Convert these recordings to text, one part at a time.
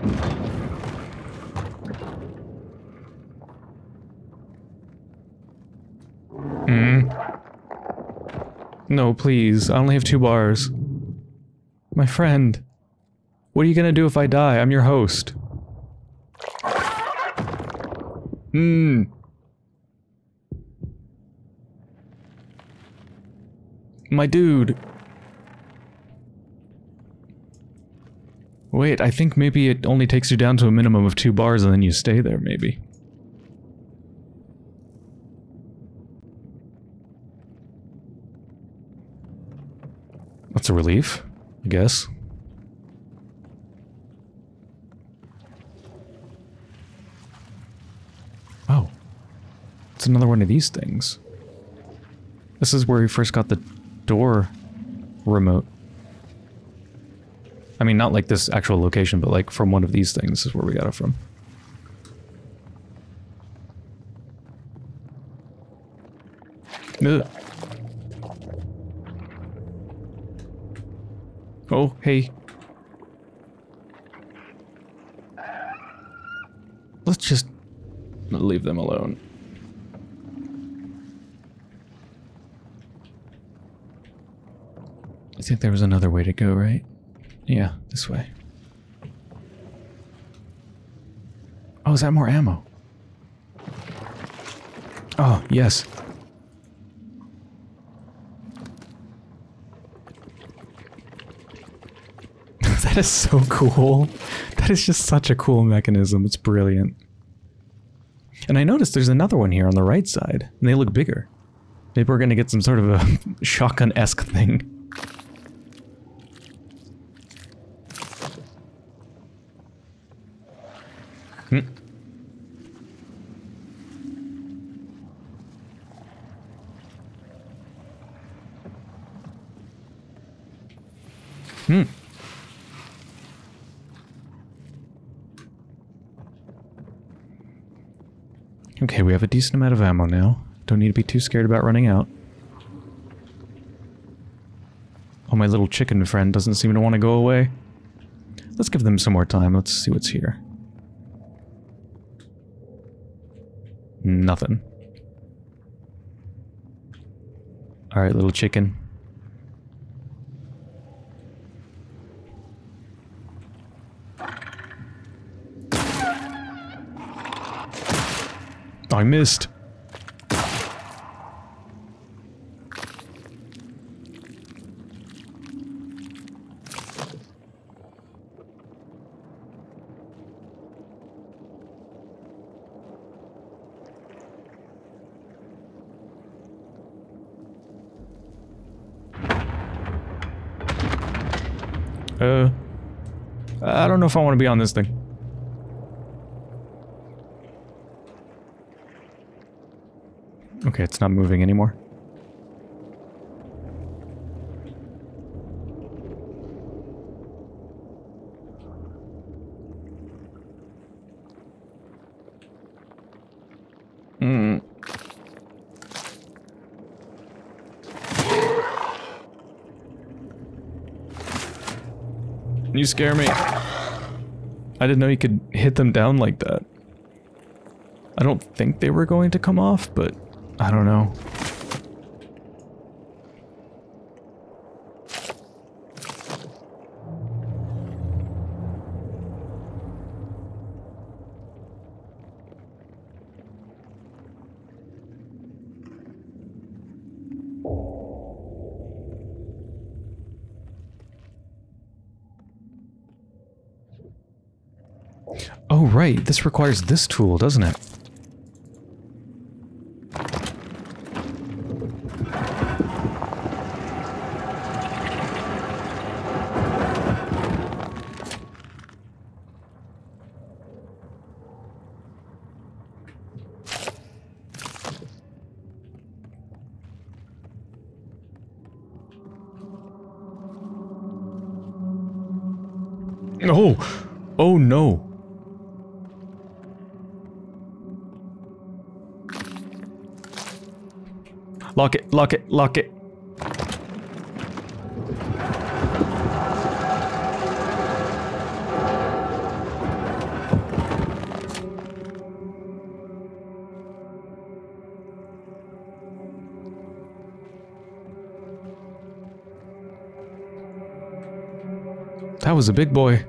No, please. I only have 2 bars. My friend. What are you gonna do if I die? I'm your host. My dude. Wait, I think maybe it only takes you down to a minimum of 2 bars and then you stay there, maybe. That's a relief, I guess. Oh. It's another one of these things. This is where we first got the door remote. I mean, not like this actual location, but like from one of these things is where we got it from. Ugh. Oh, hey. Let's just leave them alone. I think there was another way to go, right? Yeah, this way. Oh, is that more ammo? Oh, yes. That is so cool. That is just such a cool mechanism. It's brilliant. And I noticed there's another one here on the right side, and they look bigger. Maybe we're gonna get some sort of a shotgun-esque thing. Okay, we have a decent amount of ammo now. Don't need to be too scared about running out. Oh, my little chicken friend doesn't seem to want to go away. Let's give them some more time. Let's see what's here. Nothing. Alright, little chicken. I missed. I don't know if I want to be on this thing. Okay, it's not moving anymore. You scare me. I didn't know you could hit them down like that. I don't think they were going to come off, but I don't know. Oh, right. This requires this tool, doesn't it? Oh! Oh no! Lock it, lock it, lock it. That was a big boy.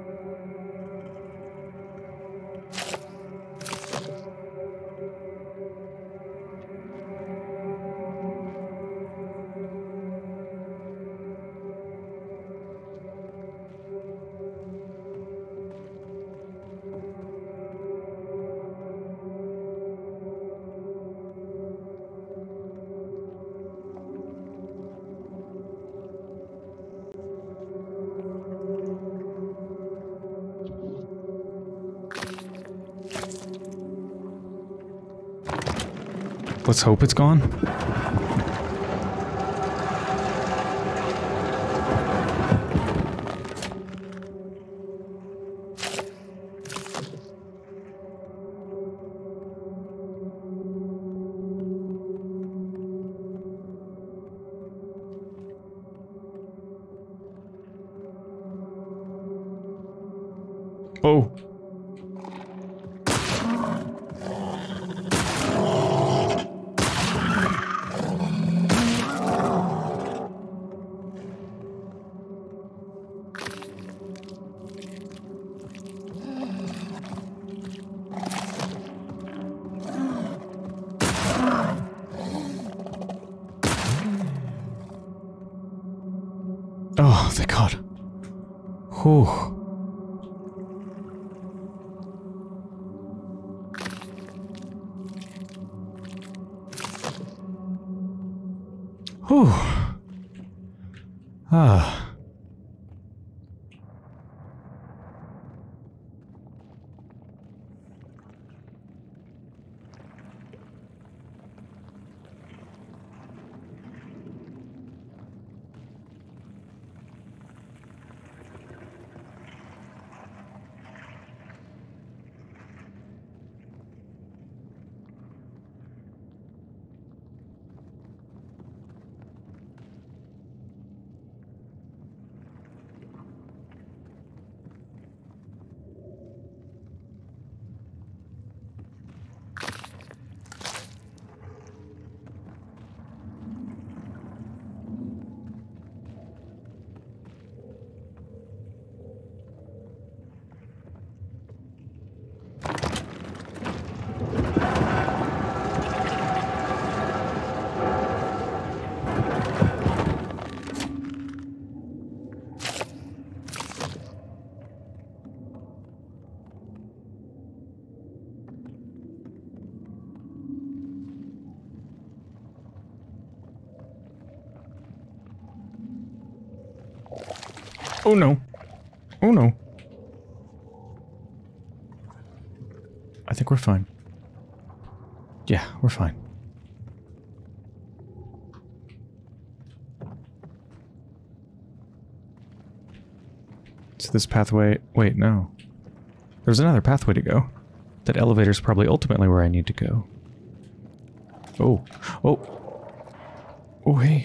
Let's hope it's gone. Oh. Oh, thank God. Whew. Whew. Ah. Oh no. Oh no. I think we're fine. Yeah, we're fine. So this pathway... Wait, no. There's another pathway to go. That elevator's probably ultimately where I need to go. Oh. Oh. Oh, hey.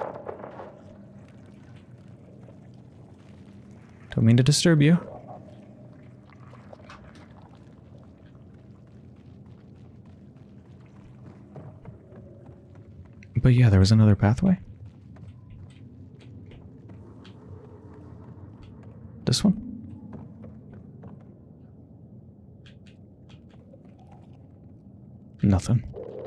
Don't mean to disturb you. But yeah, there was another pathway. This one? Nothing.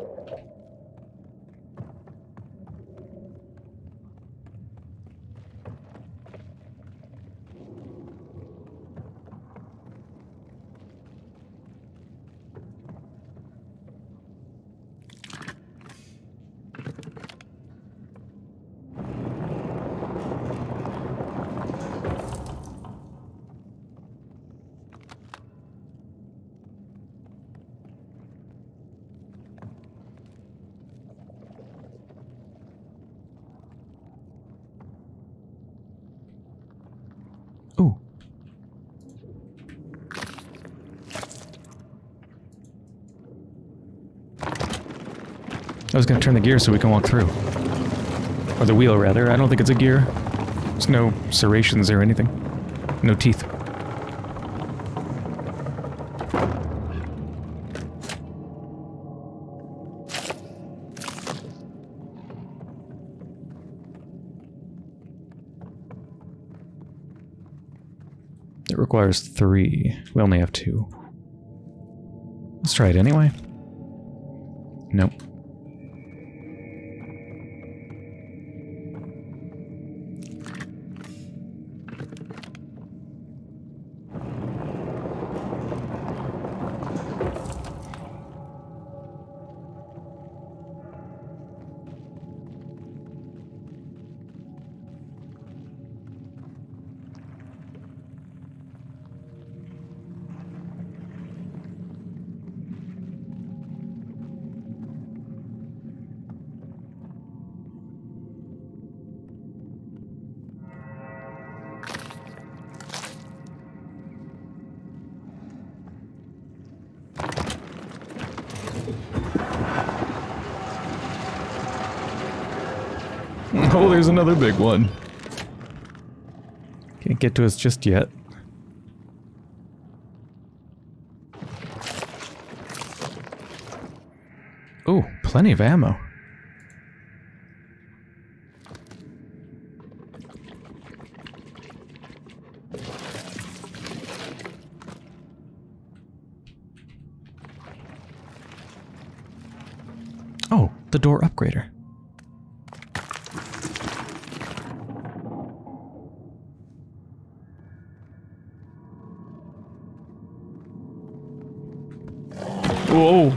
Ooh. I was gonna turn the gear so we can walk through. Or the wheel, rather. I don't think it's a gear. There's no serrations or anything. No teeth. It requires 3. We only have 2. Let's try it anyway. Nope. Oh, there's another big one. Can't get to us just yet. Oh, plenty of ammo. Oh, the door upgrader. Whoa.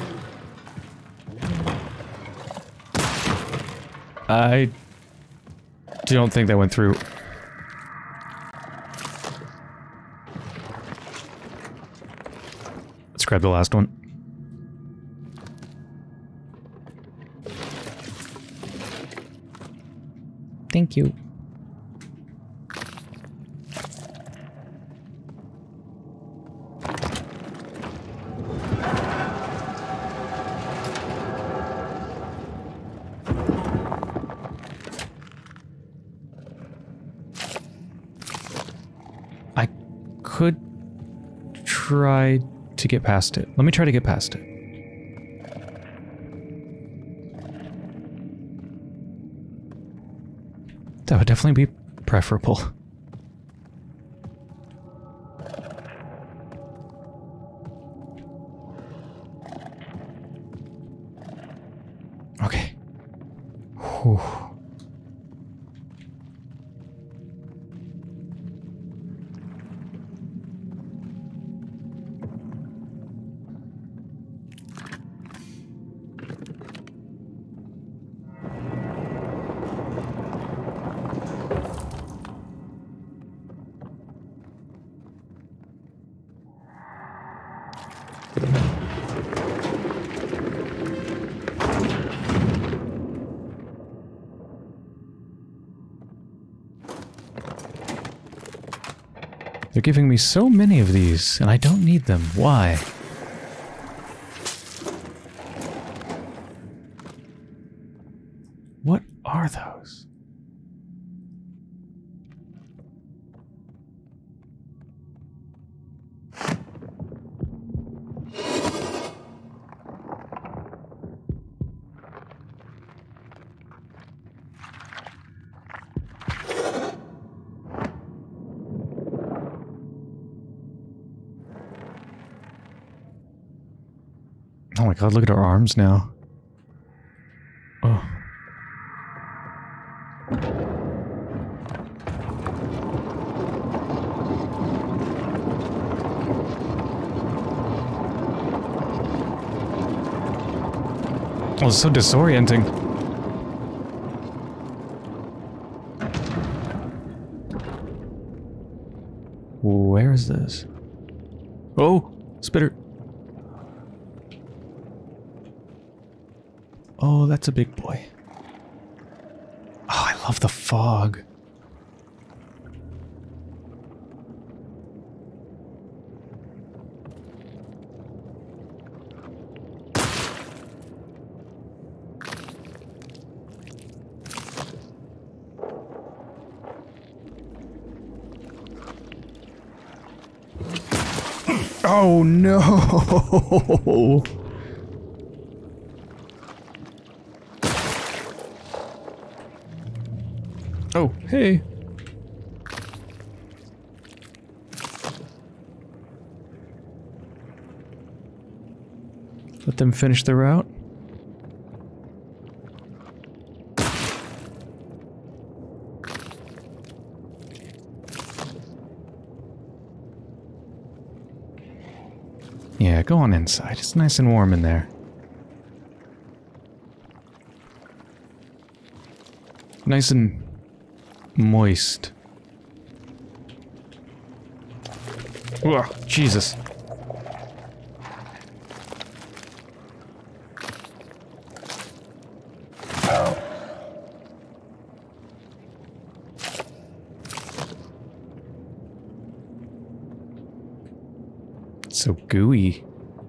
I don't think that went through. Let's grab the last one. Thank you. I could try to get past it. Let me try to get past it. That would definitely be preferable. Okay. Whew. They're giving me so many of these, and I don't need them. Why? What are those? Oh my god, look at our arms now. Oh. Oh, it's so disorienting. Where is this? Oh, spitter. Oh, that's a big boy. Oh, I love the fog. Oh no! Oh, hey. Let them finish their route. Yeah, go on inside. It's nice and warm in there. Nice and moist. Ugh, Jesus. It's so gooey.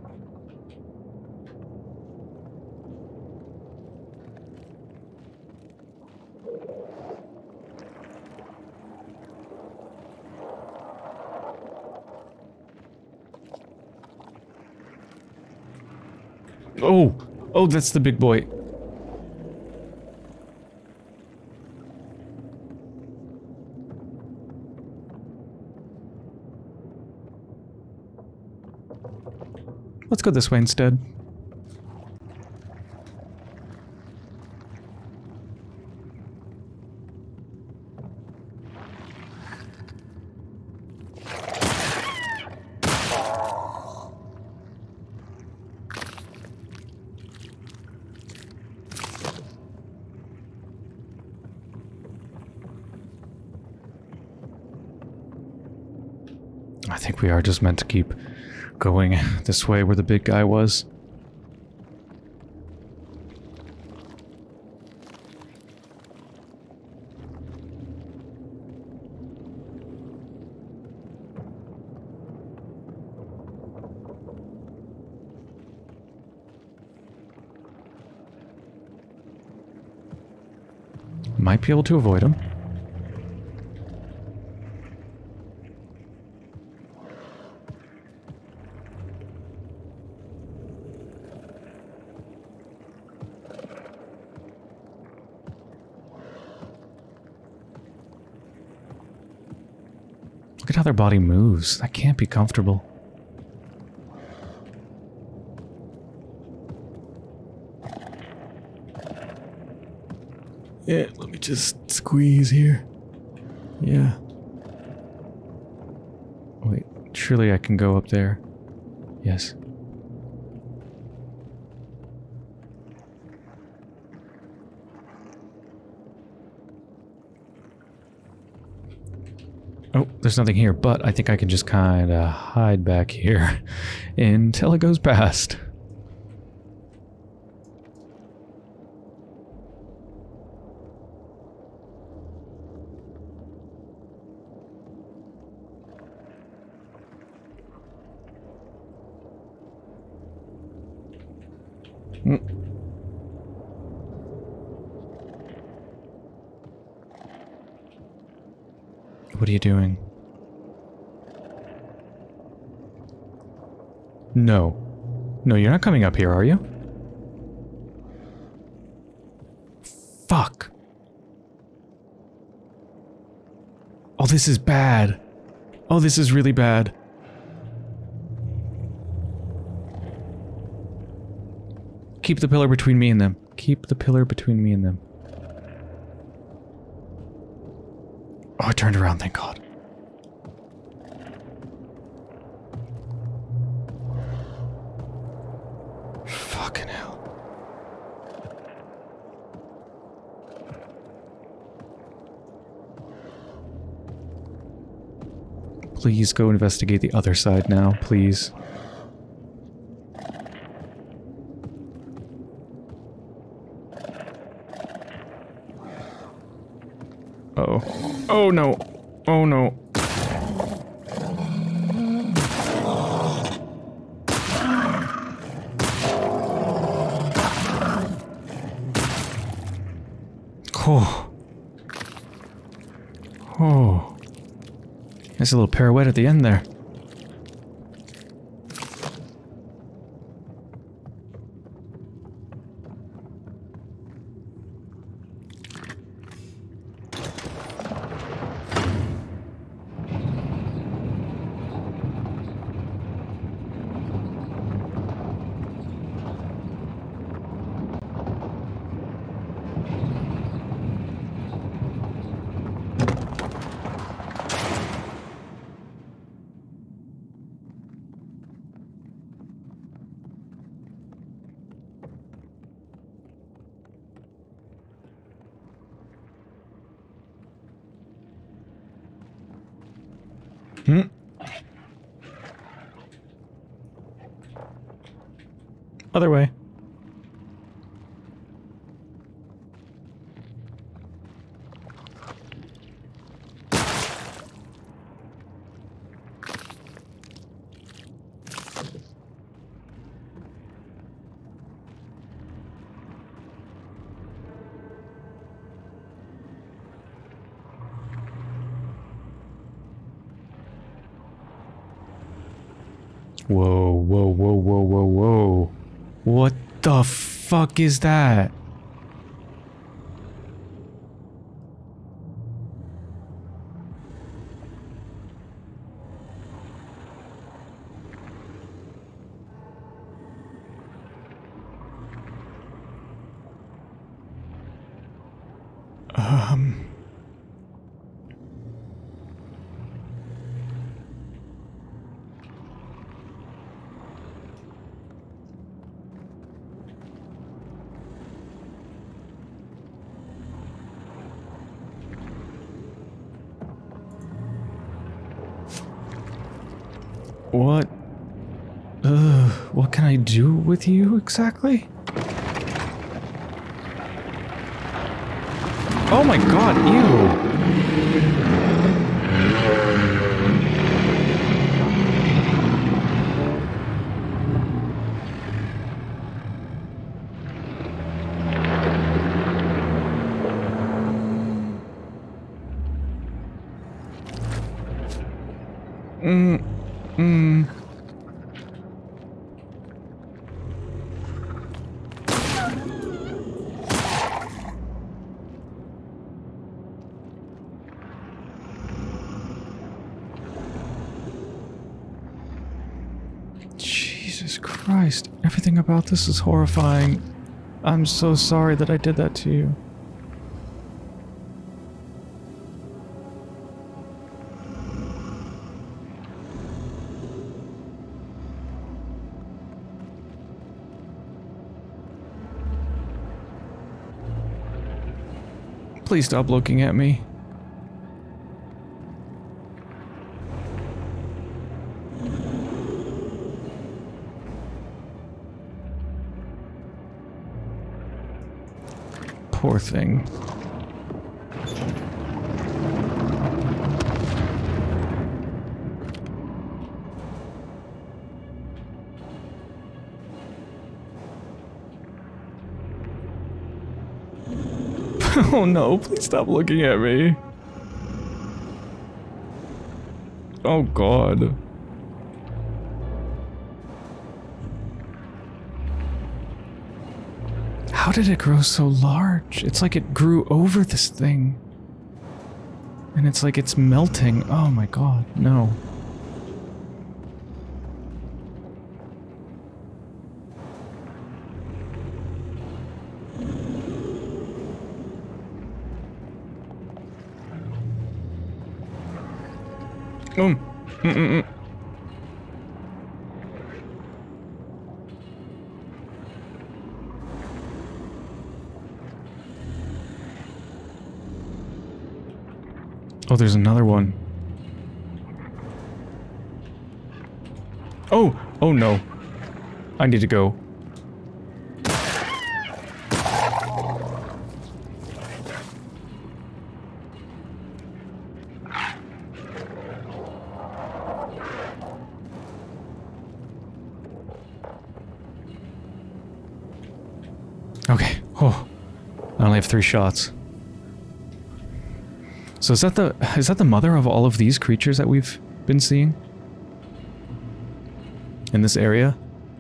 Oh! Oh, that's the big boy. Let's go this way instead. I think we are just meant to keep going this way where the big guy was. Might be able to avoid him. Look at how their body moves. That can't be comfortable. Yeah, let me just squeeze here. Yeah. Wait, surely I can go up there. Yes. Oh, there's nothing here, but I think I can just kind of hide back here until it goes past. What are you doing? No. No, you're not coming up here, are you? Fuck. Oh, this is bad. Oh, this is really bad. Keep the pillar between me and them. Keep the pillar between me and them. Oh, I turned around, thank God. Fucking hell. Please go investigate the other side now, please. Uh-oh. Oh no. Oh no. Oh. Oh. Nice little pirouette at the end there. Hmm. Other way. Whoa, whoa, whoa, whoa, whoa, whoa. What the fuck is that? What? What can I do with you exactly? Oh my god, ew! Jesus Christ, everything about this is horrifying. I'm so sorry that I did that to you. Please stop looking at me. Poor thing. Oh no, please stop looking at me. Oh god. How did it grow so large? It's like it grew over this thing. And it's like it's melting. Oh my god, no. Oh, there's another one. Oh! Oh no. I need to go. Okay. Oh. I only have 3 shots. So is that the mother of all of these creatures that we've been seeing? In this area?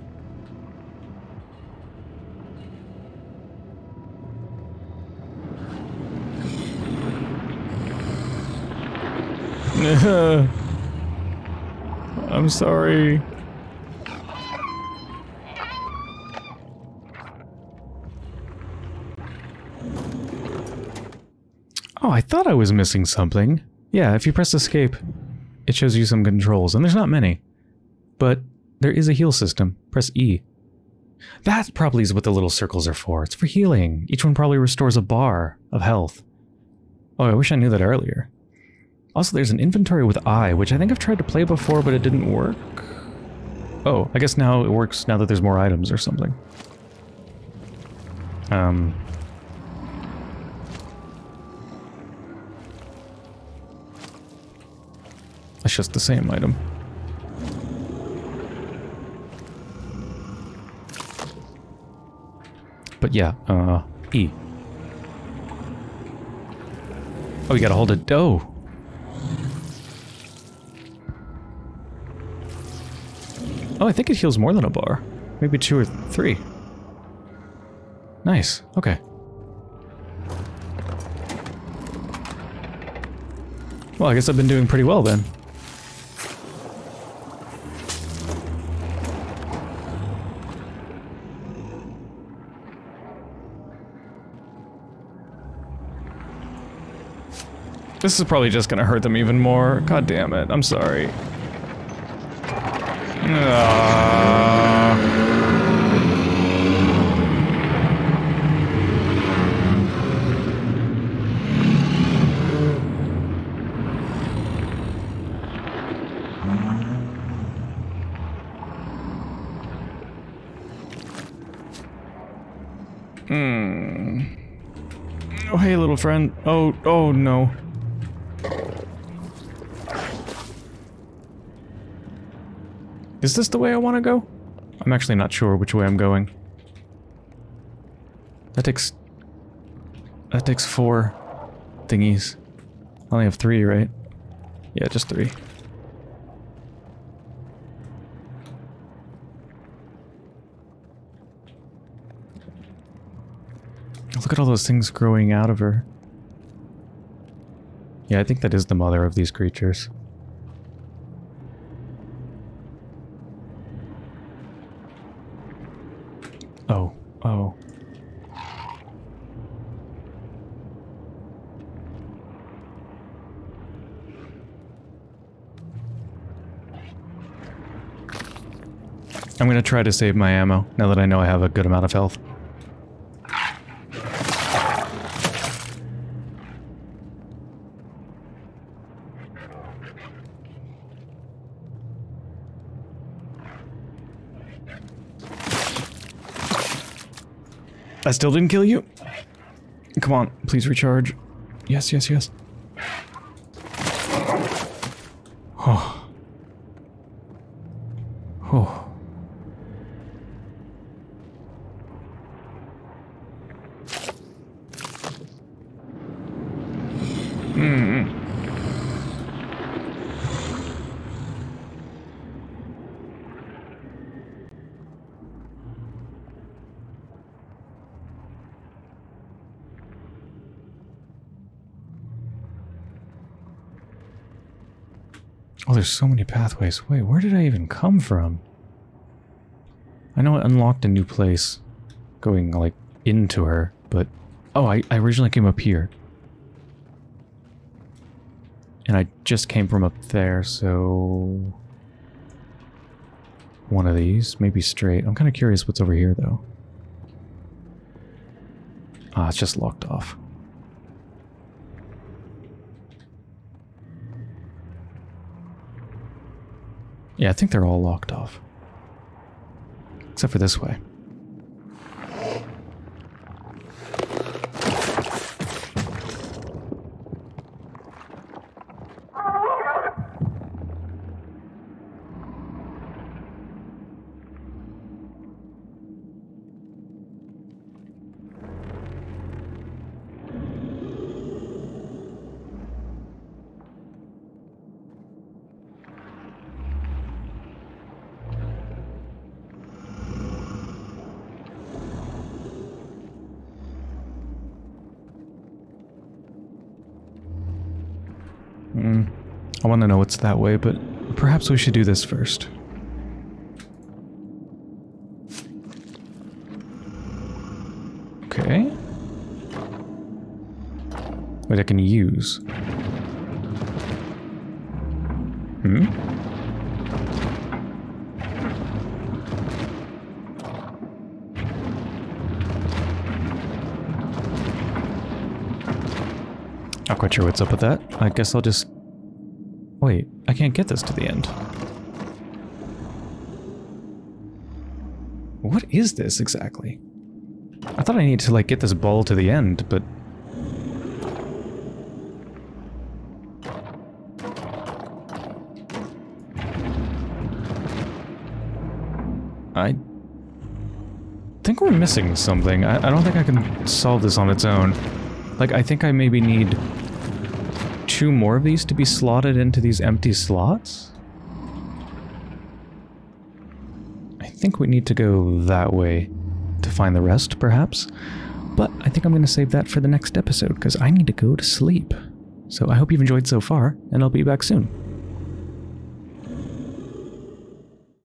I'm sorry. Oh, I thought I was missing something. Yeah, if you press escape, it shows you some controls, and there's not many. But there is a heal system. Press E. That probably is what the little circles are for. It's for healing. Each one probably restores a bar of health. Oh, I wish I knew that earlier. Also, there's an inventory with I, which I think I've tried to play before, but it didn't work. Oh, I guess now it works now that there's more items or something. It's just the same item. But yeah, E. Oh, you gotta hold it. Oh! Oh, I think it heals more than a bar. Maybe 2 or 3. Nice. Okay. Well, I guess I've been doing pretty well then. This is probably just gonna hurt them even more. God damn it. I'm sorry. Oh, hey, little friend. Oh no. Is this the way I want to go? I'm actually not sure which way I'm going. That takes 4 thingies. I only have 3, right? Yeah, just 3. Look at all those things growing out of her. Yeah, I think that is the mother of these creatures. Oh. I'm gonna try to save my ammo, now that I know I have a good amount of health. I still didn't kill you? Come on, please recharge. Yes. Oh. Oh. Oh, there's so many pathways. Wait, where did I even come from? I know I unlocked a new place going, like, into her, but... Oh, I originally came up here. And I just came from up there, so... One of these, maybe straight. I'm kind of curious what's over here, though. Ah, it's just locked off. Yeah, I think they're all locked off. Except for this way. I want to know what's that way, but perhaps we should do this first. Okay. Wait, I can use. Not quite sure what's up with that. I guess I'll just Wait, I can't get this to the end. What is this exactly? I thought I needed to, like, get this ball to the end, but... I think we're missing something. I don't think I can solve this on its own. Like, I think I maybe need 2 more of these to be slotted into these empty slots? I think we need to go that way to find the rest, perhaps. But I think I'm going to save that for the next episode, because I need to go to sleep. So I hope you've enjoyed so far, and I'll be back soon.